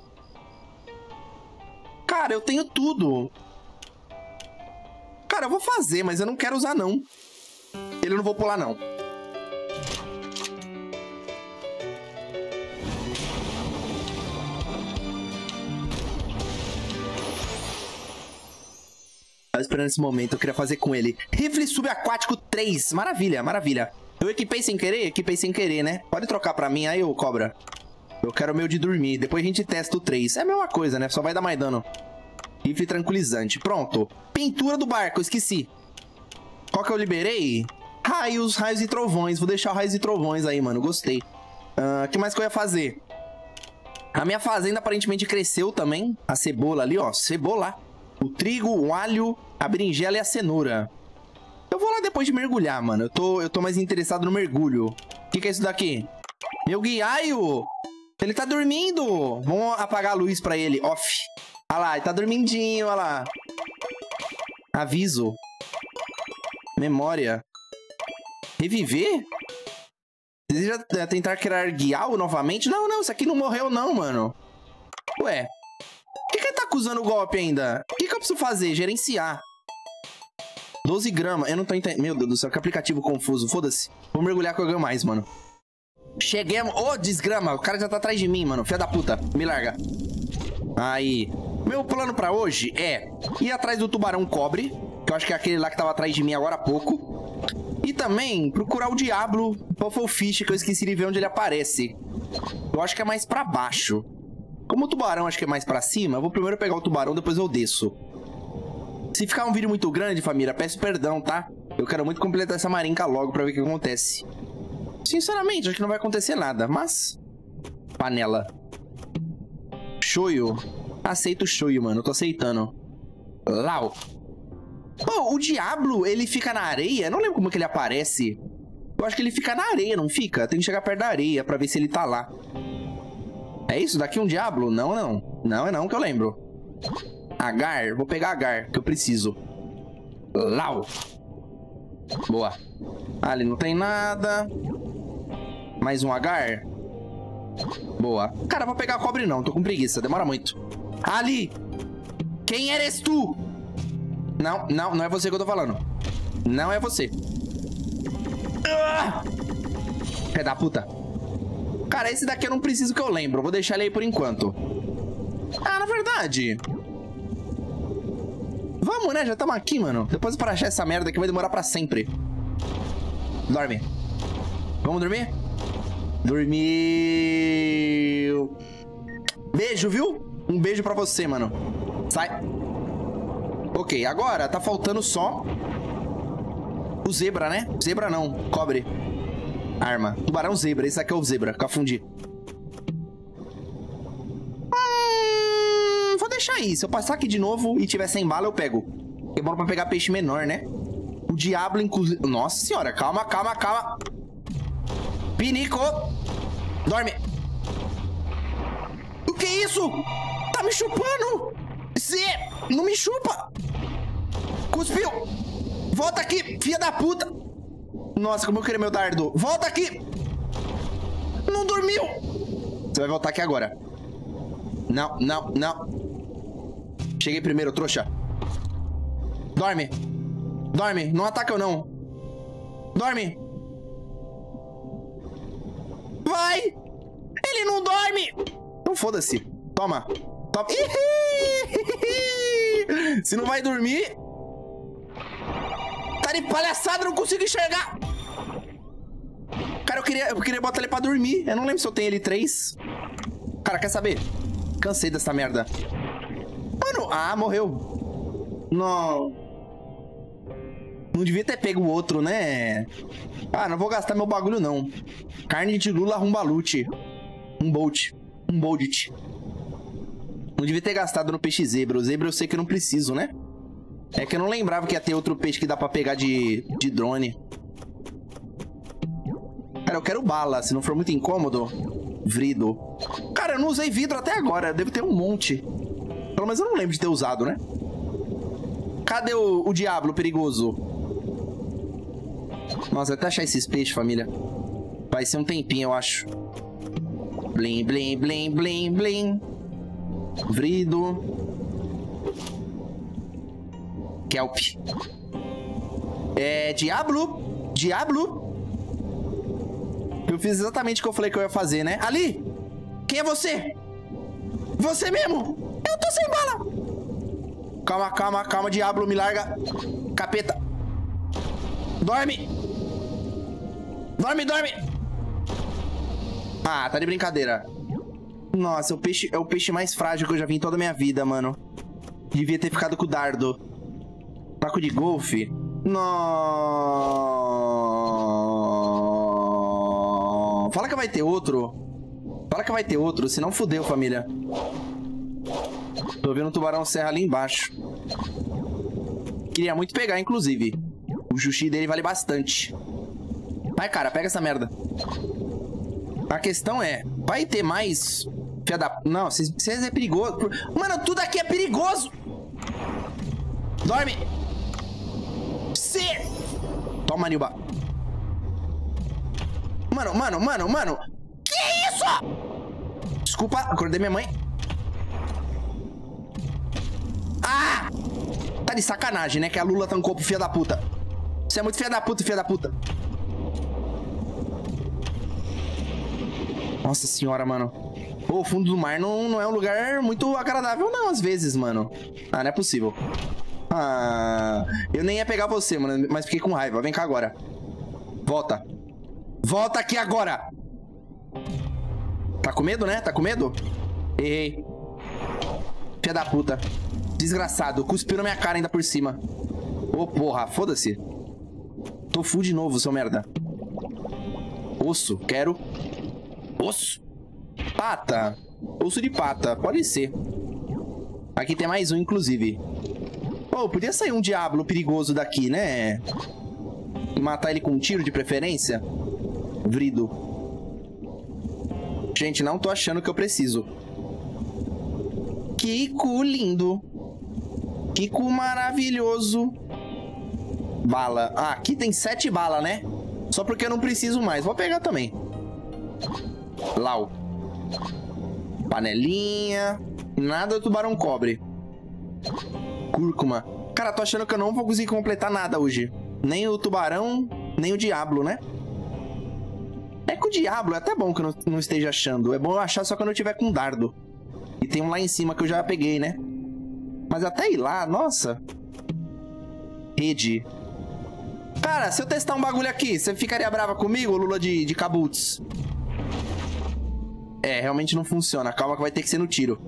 A: Cara, eu tenho tudo. Cara, eu vou fazer, mas eu não quero usar, não. Ele eu não vou pular, não. Tava esperando esse momento, eu queria fazer com ele. Rifle subaquático três. Maravilha, maravilha. Eu equipei sem querer? Equipei sem querer, né? Pode trocar pra mim aí, ô cobra. Eu quero o meu de dormir. Depois a gente testa o três. É a mesma coisa, né? Só vai dar mais dano. Rifle tranquilizante. Pronto. Pintura do barco, esqueci. Qual que eu liberei? Raios, raios e trovões. Vou deixar raios e trovões aí, mano. Gostei. O uh, que mais que eu ia fazer? A minha fazenda aparentemente cresceu também. A cebola ali, ó. Cebola. O trigo, o alho, a berinjela e a cenoura. Eu vou lá depois de mergulhar, mano. Eu tô, eu tô mais interessado no mergulho. O que, que é isso daqui? Meu guiaio! Ele tá dormindo! Vamos apagar a luz pra ele. Off. Olha lá, ele tá dormindinho, olha lá. Aviso. Memória. Reviver? Deseja tentar criar guial novamente? Não, não, isso aqui não morreu não, mano. Ué. Por que, que ele tá acusando o golpe ainda? O que, que eu preciso fazer? Gerenciar. doze gramas. Eu não tô entendendo. Meu Deus do céu, que aplicativo confuso. Foda-se. Vou mergulhar que eu ganho mais, mano. Cheguemos. Ô, oh, desgrama. O cara já tá atrás de mim, mano. Filha da puta. Me larga. Aí. Meu plano pra hoje é ir atrás do tubarão cobre, que eu acho que é aquele lá que tava atrás de mim agora há pouco. E também procurar o Diablo Pufflefish, que eu esqueci de ver onde ele aparece. Eu acho que é mais pra baixo. Como o tubarão acho que é mais pra cima, eu vou primeiro pegar o tubarão, depois eu desço. Se ficar um vídeo muito grande, família, peço perdão, tá? Eu quero muito completar essa marinca logo pra ver o que acontece. Sinceramente, acho que não vai acontecer nada, mas... Panela. Shoyu. Aceito o shoyu, mano. Eu tô aceitando. Lau. Oh, o Diablo, ele fica na areia? Eu não lembro como que ele aparece. Eu acho que ele fica na areia, não fica? Tem que chegar perto da areia pra ver se ele tá lá. É isso? Daqui um Diablo? Não, não. Não é não que eu lembro. Agar. Vou pegar Agar, que eu preciso. Lau. Boa. Ali não tem nada. Mais um Agar. Boa. Cara, vou pegar cobre não. Tô com preguiça. Demora muito. Ali. Quem eres tu? Não, não. Não é você que eu tô falando. Não é você. Ah! Pé da puta. Cara, esse daqui eu não preciso que eu lembro. Vou deixar ele aí por enquanto. Ah, na verdade... Vamos, né? Já estamos aqui, mano. Depois para achar essa merda que vai demorar pra sempre. Dorme. Vamos dormir? Dormiu. Beijo, viu? Um beijo pra você, mano. Sai. Ok, agora tá faltando só o zebra, né? Zebra não, cobre. Arma. Tubarão zebra. Esse aqui é o zebra. Confundi. Hum, vou deixar aí. Se eu passar aqui de novo e tiver sem bala, eu pego. É bom pra pegar peixe menor, né? O Diablo, inclusive... Nossa senhora. Calma, calma, calma. Pinico. Dorme. O que é isso? Tá me chupando. Zê, não me chupa. Cuspiu. Volta aqui, filha da puta. Nossa, como eu queria meu dardo. Volta aqui. Não dormiu. Você vai voltar aqui agora. Não, não, não. Cheguei primeiro, trouxa. Dorme. Dorme, não ataca eu não. Dorme. Vai. Ele não dorme. Então foda-se. Toma. Toma. Se não vai dormir... Tá de palhaçada, não consigo enxergar. Cara, eu queria, eu queria botar ele pra dormir. Eu não lembro se eu tenho ele três. Cara, quer saber? Cansei dessa merda. Mano, ah, morreu. Não. Não devia ter pego o outro, né? Ah, não vou gastar meu bagulho, não. Carne de lula rumbalute. Um bolt. Um bolt. Não devia ter gastado no peixe zebra. O zebra eu sei que eu não preciso, né? É que eu não lembrava que ia ter outro peixe que dá pra pegar de, de drone. Cara, eu quero bala. Se não for muito incômodo. Vrido. Cara, eu não usei vidro até agora. Deve ter um monte. Pelo menos eu não lembro de ter usado, né? Cadê o, o Diablo perigoso? Nossa, até achar esses peixes, família. Vai ser um tempinho, eu acho. Blim, blim, blim, blim, blim. Vrido. Kelp. É... Diablo. Diablo. Eu fiz exatamente o que eu falei que eu ia fazer, né? Ali! Quem é você? Você mesmo! Eu tô sem bala! Calma, calma, calma, Diablo, me larga. Capeta. Dorme! Dorme, dorme! Ah, tá de brincadeira. Nossa, é o peixe, é o peixe mais frágil que eu já vi em toda a minha vida, mano. Devia ter ficado com o dardo. Taco de golfe? Não. Fala que vai ter outro. Fala que vai ter outro, senão fudeu, família. Tô vendo um tubarão serra ali embaixo. Queria muito pegar, inclusive. O sushi dele vale bastante. Vai, cara, pega essa merda. A questão é, vai ter mais... Fia da... Não, vocês é perigoso. Mano, tudo aqui é perigoso. Dorme. Se... Toma, Nilba. Mano, mano, mano, mano. Que isso? Desculpa, acordei minha mãe. Ah! Tá de sacanagem, né? Que a Lula tancou pro filho da puta. Você é muito filho da puta, filho da puta. Nossa senhora, mano. Pô, o fundo do mar não, não é um lugar muito agradável, não, às vezes, mano. Ah, não é possível. Ah, eu nem ia pegar você, mano, mas fiquei com raiva. Vem cá agora. Volta. Volta aqui agora. Tá com medo, né? Tá com medo? Errei. Filha da puta. Desgraçado. Cuspiu na minha cara ainda por cima. Ô, oh, porra. Foda-se. Tô full de novo, seu merda. Osso. Quero. Osso. Pata. Osso de pata. Pode ser. Aqui tem mais um, inclusive. Pô, oh, podia sair um diabo perigoso daqui, né? E matar ele com um tiro de preferência. Vrido. Gente, não tô achando que eu preciso. Que cu lindo. Que cu maravilhoso. Bala. Ah, aqui tem sete balas, né? Só porque eu não preciso mais. Vou pegar também. Lau. Panelinha. Nada do tubarão cobre. Cúrcuma. Cara, tô achando que eu não vou conseguir completar nada hoje. Nem o tubarão, nem o diablo, né? É que o diablo é até bom que eu não, não esteja achando. É bom eu achar só quando eu tiver com dardo. E tem um lá em cima que eu já peguei, né? Mas até ir lá, nossa. Rede. Cara, se eu testar um bagulho aqui, você ficaria brava comigo, Lula de, de Kabuts? É, realmente não funciona. Calma que vai ter que ser no tiro.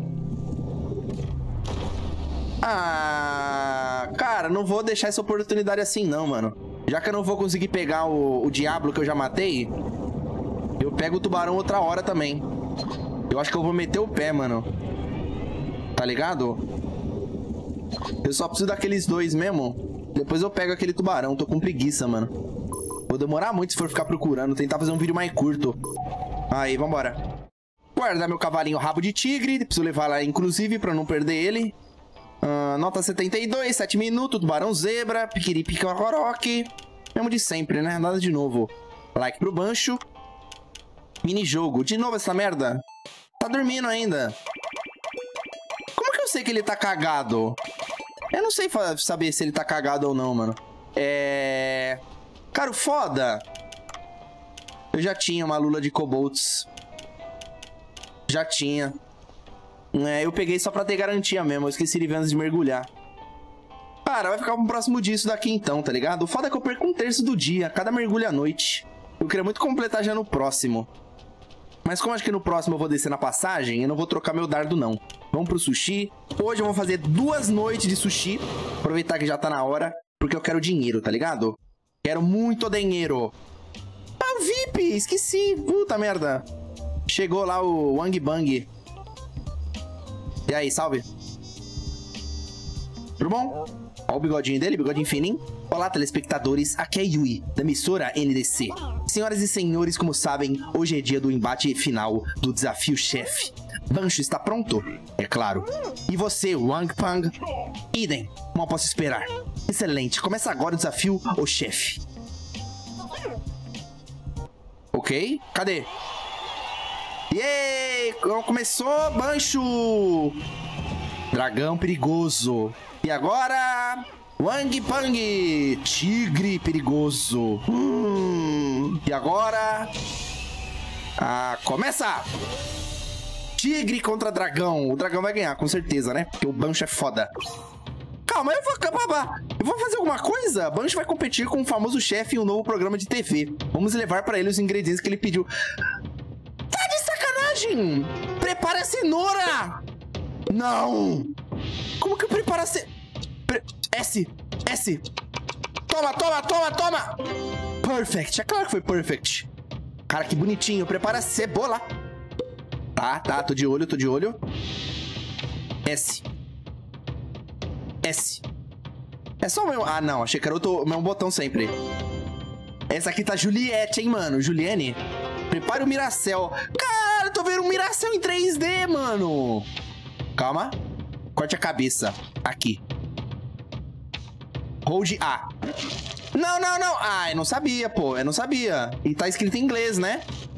A: Ah, cara, não vou deixar essa oportunidade assim não, mano. Já que eu não vou conseguir pegar o, o diablo que eu já matei, eu pego o tubarão outra hora também. Eu acho que eu vou meter o pé, mano. Tá ligado? Eu só preciso daqueles dois mesmo. Depois eu pego aquele tubarão. Tô com preguiça, mano. Vou demorar muito se for ficar procurando. Tentar fazer um vídeo mais curto. Aí, vambora. Guardar meu cavalinho rabo de tigre. Preciso levar lá, inclusive, pra não perder ele. Uh, nota setenta e dois, sete minutos, tubarão zebra, piquiripica-roroque. Mesmo de sempre, né? Nada de novo. Like pro Bancho. Minijogo. De novo essa merda? Tá dormindo ainda. Como que eu sei que ele tá cagado? Eu não sei saber se ele tá cagado ou não, mano. É... Cara, o foda... Eu já tinha uma lula de kobolds. Já tinha. É, eu peguei só pra ter garantia mesmo. Eu esqueci de ver antes de mergulhar. Cara, vai ficar pro próximo dia isso daqui então, tá ligado? O foda é que eu perco um terço do dia, cada mergulho à noite. Eu queria muito completar já no próximo. Mas como acho que no próximo eu vou descer na passagem, eu não vou trocar meu dardo não. Vamos pro sushi. Hoje eu vou fazer duas noites de sushi. Aproveitar que já tá na hora, porque eu quero dinheiro, tá ligado? Quero muito dinheiro. Ah, o V I P! Esqueci! Puta merda! Chegou lá o Wang Bang. E aí, salve? Tudo bom? Olha o bigodinho dele, bigodinho fininho. Olá, telespectadores, aqui é Yui, da emissora N D C. Senhoras e senhores, como sabem, hoje é dia do embate final do desafio chefe. Bancho está pronto? É claro. E você, Wang Pang? Idem, mal posso esperar. Excelente, começa agora o desafio, o chefe. Ok, cadê? Yay! Começou, Bancho! Dragão perigoso. E agora... Wang Pang! Tigre perigoso. Hum. E agora... Ah, começa! Tigre contra dragão. O dragão vai ganhar, com certeza, né? Porque o Bancho é foda. Calma, eu vou acabar. Eu vou fazer alguma coisa? Bancho vai competir com o famoso chefe em um novo programa de T V. Vamos levar pra ele os ingredientes que ele pediu. Tá de sacanagem! Prepara a cenoura! Não! Como que eu preparo a ce... Pre... S! S! Toma, toma, toma, toma! Perfect! É claro que foi perfect. Cara, que bonitinho. Prepara a cebola. Tá, tá. Tô de olho, tô de olho. S. S. É só o meu... Ah, não. Achei que era o mesmo botão sempre. Essa aqui tá Juliette, hein, mano? Juliane. Prepare o Miracel. Cara, eu tô vendo um Miracel em três D, mano. Calma. Corte a cabeça. Aqui. Hold A. Não, não, não. Ah, eu não sabia, pô. Eu não sabia. E tá escrito em inglês, né?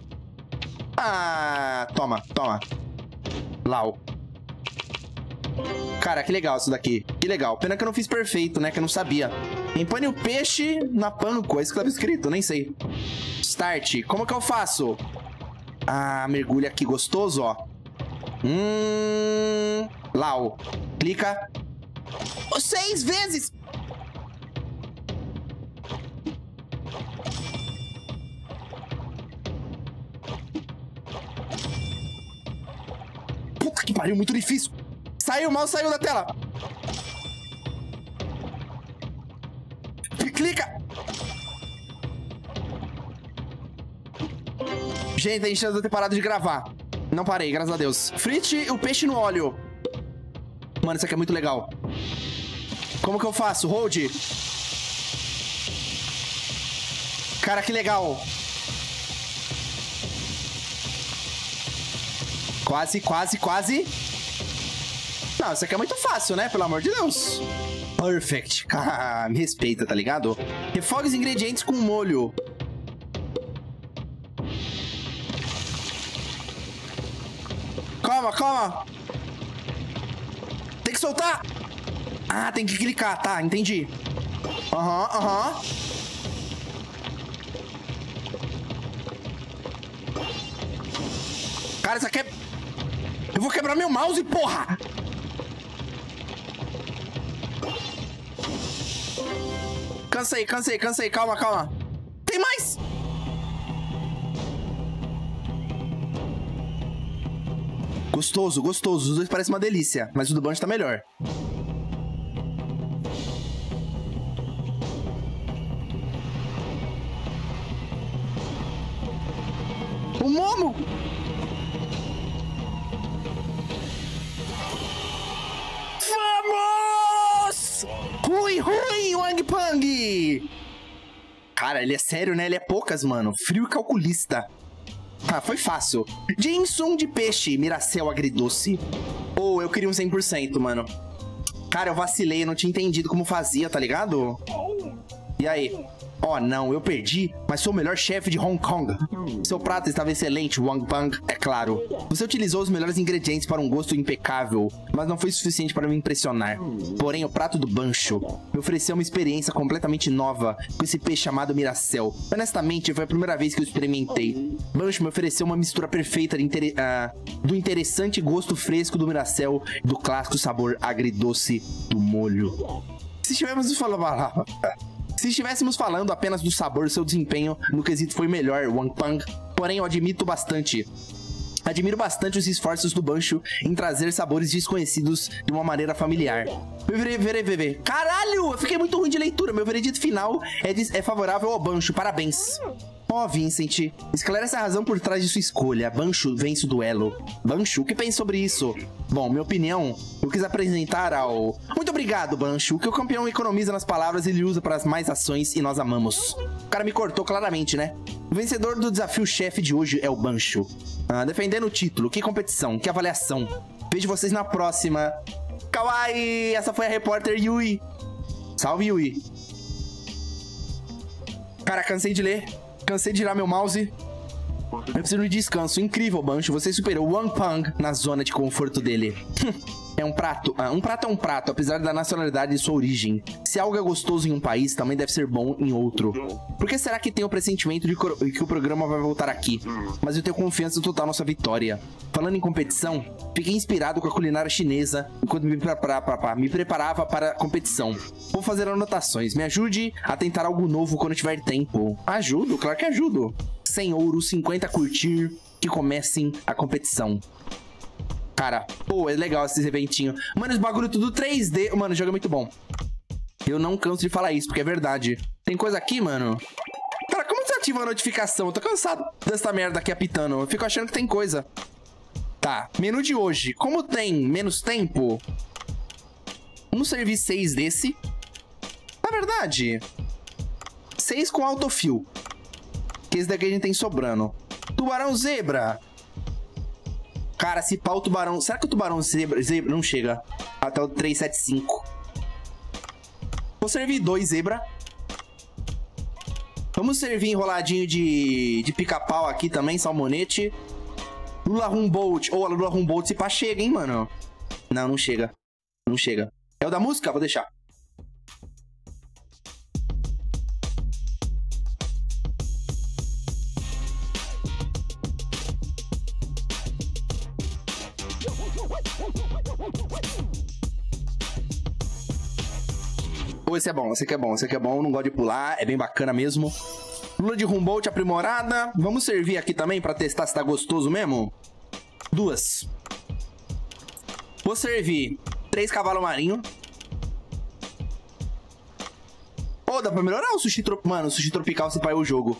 A: Ah, toma, toma. Lau. Cara, que legal isso daqui. Que legal. Pena que eu não fiz perfeito, né? Que eu não sabia. Empane o peixe na panko. É isso que tava escrito, nem sei. Start. Como que eu faço? Ah, mergulha aqui, gostoso, ó. Hum... Lá, ó. Clica. Oh, seis vezes! Puta que pariu, muito difícil. Saiu, mal saiu da tela. Clica. Gente, tem chance de eu ter parado de gravar. Não parei, graças a Deus. Frite o peixe no óleo. Mano, isso aqui é muito legal. Como que eu faço? Hold. Cara, que legal. Quase, quase, quase. Não, isso aqui é muito fácil, né? Pelo amor de Deus. Perfect. Ah, me respeita, tá ligado? Refogue os ingredientes com molho. Calma, calma. Tem que soltar. Ah, tem que clicar, tá, entendi. Aham, uhum, aham. Uhum. Cara, isso aqui é... Eu vou quebrar meu mouse, porra! Cansei, cansei, cansei. Calma, calma. Tem mais! Gostoso, gostoso. Os dois parecem uma delícia, mas o do Bancho tá melhor. O Momo! Vamos! Rui, rui, Wang Pang! Cara, ele é sério, né? Ele é poucas, mano. Frio e calculista. Ah, foi fácil. Ginsung de peixe, Miracel agridoce. Oh, eu queria um cem por cento, mano. Cara, eu vacilei, eu não tinha entendido como fazia, tá ligado? E aí? Oh, não, eu perdi, mas sou o melhor chefe de Hong Kong. Seu prato estava excelente, Wang Pang, é claro. Você utilizou os melhores ingredientes para um gosto impecável, mas não foi suficiente para me impressionar. Porém, o prato do Bancho me ofereceu uma experiência completamente nova com esse peixe chamado Miracel. Honestamente, foi a primeira vez que eu experimentei. Bancho me ofereceu uma mistura perfeita de inter... uh, do interessante gosto fresco do Miracel e do clássico sabor agridoce do molho. Se estivéssemos falando... Se estivéssemos falando apenas do sabor, seu desempenho no quesito foi melhor, Wang Pang. Porém, eu admito bastante. Admiro bastante os esforços do Bancho em trazer sabores desconhecidos de uma maneira familiar. Meu veredito... Caralho! Eu fiquei muito ruim de leitura. Meu veredito final é, de... é favorável ao Bancho. Parabéns. Ó, oh, Vincent, esclarece a razão por trás de sua escolha. Bancho vence o duelo. Bancho, o que pensa sobre isso? Bom, minha opinião, eu quis apresentar ao... Muito obrigado, Bancho. O que o campeão economiza nas palavras, ele usa para as mais ações e nós amamos. O cara me cortou claramente, né? O vencedor do desafio-chefe de hoje é o Bancho. Ah, defendendo o título. Que competição, que avaliação. Vejo vocês na próxima. Kawaii! Essa foi a repórter Yui. Salve, Yui. Cara, cansei de ler. Cansei de girar meu mouse. Eu preciso de descanso. Incrível, Bancho. Você superou o Wang Pang na zona de conforto dele. É um prato. Ah, um prato é um prato, apesar da nacionalidade e sua origem. Se algo é gostoso em um país, também deve ser bom em outro. Por que será que tenho o pressentimento de que o programa vai voltar aqui? Mas eu tenho confiança total na sua vitória. Falando em competição, fiquei inspirado com a culinária chinesa enquanto me, prepara, me preparava para a competição. Vou fazer anotações. Me ajude a tentar algo novo quando tiver tempo. Ajudo? Claro que ajudo. cem ouro, cinquenta curtir, que comecem a competição. Cara, pô, é legal esses eventinhos. Mano, os bagulho tudo três D. Mano, o jogo é muito bom. Eu não canso de falar isso, porque é verdade. Tem coisa aqui, mano. Cara, como desativa a notificação? Eu tô cansado dessa merda aqui apitando. Eu fico achando que tem coisa. Tá, menu de hoje. Como tem menos tempo, vamos servir seis desse. Na verdade, seis com autofill. Que esse daqui a gente tem sobrando. Tubarão zebra. Cara, se pá o tubarão... Será que o tubarão zebra, zebra não chega até o trezentos e setenta e cinco? Vou servir dois zebra. Vamos servir enroladinho de, de pica-pau aqui também, salmonete. Lula Humboldt. Ou oh, a Lula Humboldt se pá chega, hein, mano? Não, não chega. Não chega. É o da música? Vou deixar. Oh, esse é bom, esse aqui é bom, esse aqui é bom. Não gosto de pular, é bem bacana mesmo. Lula de Humboldt aprimorada. Vamos servir aqui também pra testar se tá gostoso mesmo. Duas. Vou servir três cavalos marinhos. Oh, dá pra melhorar o sushi tropical? Mano, o sushi tropical se paiu o jogo.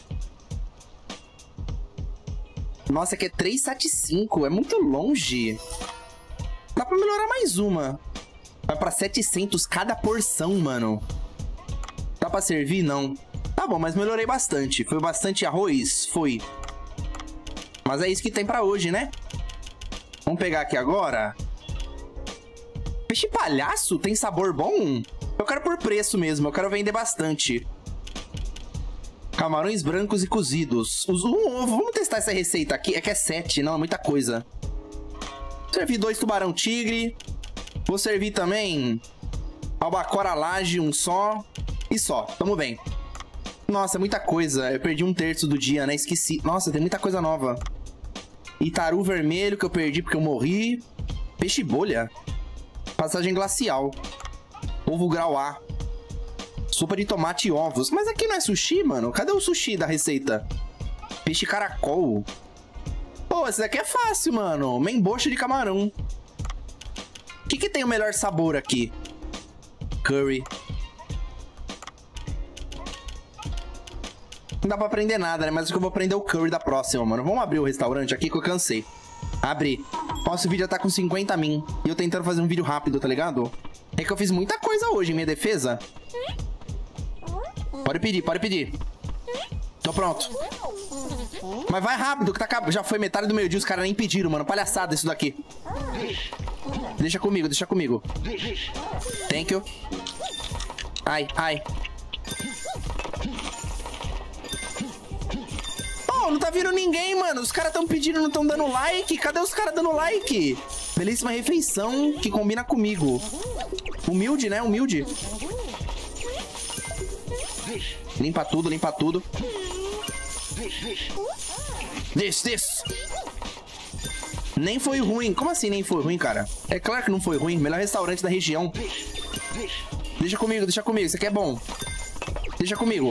A: Nossa, aqui é três sete cinco. É muito longe. Dá pra melhorar mais uma. Vai pra setecentos cada porção, mano. Dá pra servir? Não. Tá bom, mas melhorei bastante. Foi bastante arroz? Foi. Mas é isso que tem pra hoje, né? Vamos pegar aqui agora. Peixe palhaço? Tem sabor bom? Eu quero por preço mesmo. Eu quero vender bastante. Camarões brancos e cozidos. Os, um ovo. Vamos testar essa receita aqui. É que é sete, não. É muita coisa. Servi dois tubarão tigre. Vou servir também albacora laje, um só. E só, tamo bem. Nossa, é muita coisa. Eu perdi um terço do dia, né? Esqueci. Nossa, tem muita coisa nova. Itaru vermelho que eu perdi porque eu morri. Peixe bolha. Passagem glacial. Ovo grau A. Sopa de tomate e ovos. Mas aqui não é sushi, mano? Cadê o sushi da receita? Peixe caracol. Pô, esse daqui é fácil, mano. Membocha de camarão. O que que tem o melhor sabor aqui? Curry. Não dá pra aprender nada, né? Mas acho que eu vou aprender o curry da próxima, mano. Vamos abrir o restaurante aqui que eu cansei. Abri. Nossa, o vídeo já tá com cinquenta min. E eu tentando fazer um vídeo rápido, tá ligado? É que eu fiz muita coisa hoje em minha defesa. Pode pedir, pode pedir. Tô pronto. Mas vai rápido, que tá... já foi metade do meio-dia, os caras nem pediram, mano. Palhaçada isso daqui. Deixa comigo, deixa comigo. Thank you. Ai, ai. Oh, não tá vindo ninguém, mano. Os caras tão pedindo, não tão dando like. Cadê os caras dando like? Belíssima refeição que combina comigo. Humilde, né? Humilde. Limpa tudo, limpa tudo. This, this. Nem foi ruim. Como assim nem foi ruim, cara? É claro que não foi ruim. Melhor restaurante da região. Deixa comigo, deixa comigo. Isso aqui é bom. Deixa comigo.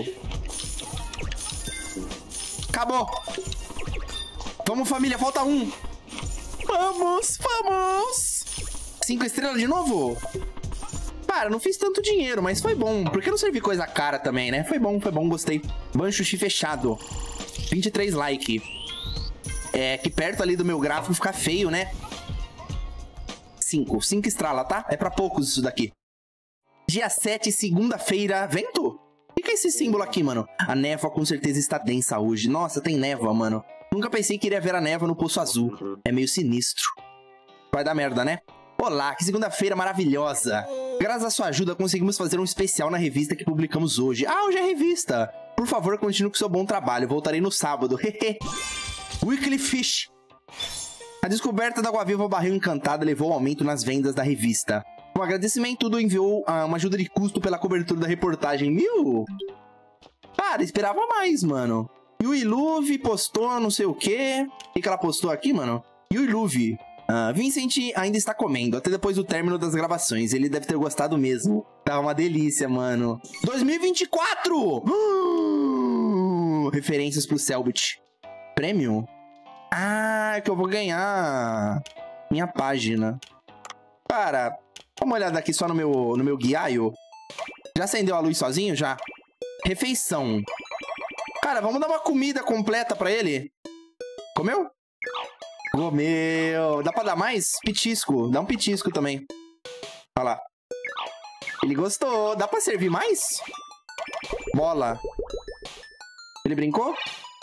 A: Acabou. Vamos, família. Falta um. Vamos, vamos. Cinco estrelas de novo? Cara, não fiz tanto dinheiro, mas foi bom. Por que não servi coisa cara também, né? Foi bom, foi bom. Gostei. Banchuchi fechado. vinte e três like. É que perto ali do meu gráfico fica feio, né? cinco. cinco estrela, tá? É pra poucos isso daqui. Dia sete, segunda-feira. Vento? O que é esse símbolo aqui, mano? A névoa com certeza está densa hoje. Nossa, tem névoa, mano. Nunca pensei que iria ver a névoa no Poço Azul. É meio sinistro. Vai dar merda, né? Olá, que segunda-feira maravilhosa. Graças à sua ajuda, conseguimos fazer um especial na revista que publicamos hoje. Ah, hoje é revista. Por favor, continue com seu bom trabalho. Voltarei no sábado. Weekly Fish. A descoberta da água-viva ao barril encantado levou ao aumento nas vendas da revista. Um agradecimento, tudo enviou uh, uma ajuda de custo pela cobertura da reportagem. Mil? Cara, esperava mais, mano. Yui Luve postou não sei o quê. O que, que ela postou aqui, mano? Yui Luve. Uh, Vincent ainda está comendo, até depois do término das gravações. Ele deve ter gostado mesmo. Tá uma delícia, mano. dois mil e vinte e quatro! Uh, referências pro Selbit. Prêmio? Ah, que eu vou ganhar. Minha página. Cara, dá uma olhada aqui só no meu, no meu guiaio. Já acendeu a luz sozinho, já? Refeição. Cara, vamos dar uma comida completa pra ele. Comeu? Comeu. Dá pra dar mais? Petisco. Dá um petisco também. Olha lá. Ele gostou. Dá pra servir mais? Bola. Ele brincou?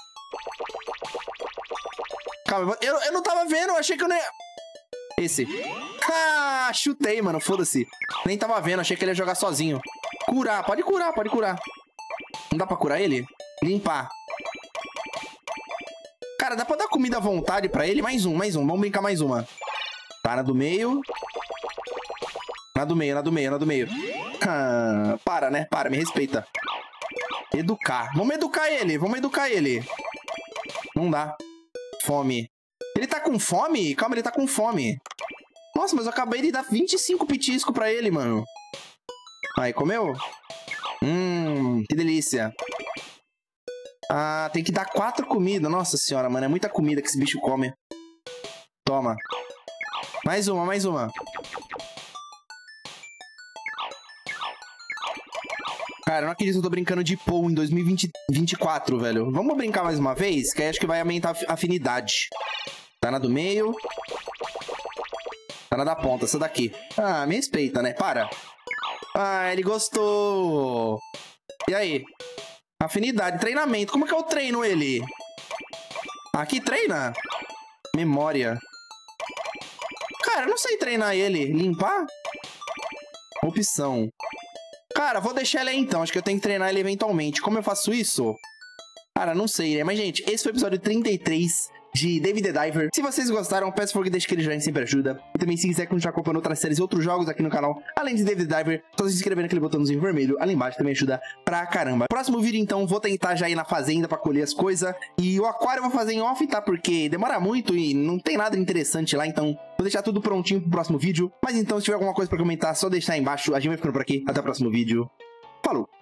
A: Calma, eu, eu não tava vendo. Eu achei que eu não ia... Esse. Ah, chutei, mano. Foda-se. Nem tava vendo. Achei que ele ia jogar sozinho. Curar. Pode curar, pode curar. Não dá pra curar ele? Limpar. Cara, dá pra dar comida à vontade pra ele? Mais um, mais um. Vamos brincar mais uma. Tá, na do meio. Na do meio, na do meio, na do meio. Ah, para, né? Para, me respeita. Educar. Vamos educar ele, vamos educar ele. Não dá. Fome. Ele tá com fome? Calma, ele tá com fome. Nossa, mas eu acabei de dar vinte e cinco petiscos pra ele, mano. Aí, comeu? Hum, que delícia. Ah, tem que dar quatro comidas. Nossa senhora, mano. É muita comida que esse bicho come. Toma. Mais uma, mais uma. Cara, eu não acredito que eu tô brincando de Pou em dois mil e vinte e quatro, velho. Vamos brincar mais uma vez? Que aí acho que vai aumentar a afinidade. Tá na do meio. Tá na da ponta, essa daqui. Ah, me respeita, né? Para. Ah, ele gostou. E aí? Afinidade, treinamento. Como é que eu treino ele? Aqui treina? Memória. Cara, eu não sei treinar ele. Limpar? Opção. Cara, vou deixar ele aí então. Acho que eu tenho que treinar ele eventualmente. Como eu faço isso? Cara, não sei, né? Mas, gente, esse foi o episódio trinta e três de Dave the Diver. Se vocês gostaram, peço por favor que deixe aquele joinha, sempre ajuda. E também, se quiser continuar acompanhando outras séries e outros jogos aqui no canal, além de Dave the Diver, só se inscrever naquele botãozinho vermelho ali embaixo, também ajuda pra caramba. Próximo vídeo, então, vou tentar já ir na fazenda pra colher as coisas. E o aquário eu vou fazer em off, tá? Porque demora muito e não tem nada interessante lá, então vou deixar tudo prontinho pro próximo vídeo. Mas então, se tiver alguma coisa pra comentar, só deixar aí embaixo. A gente vai ficando por aqui. Até o próximo vídeo. Falou!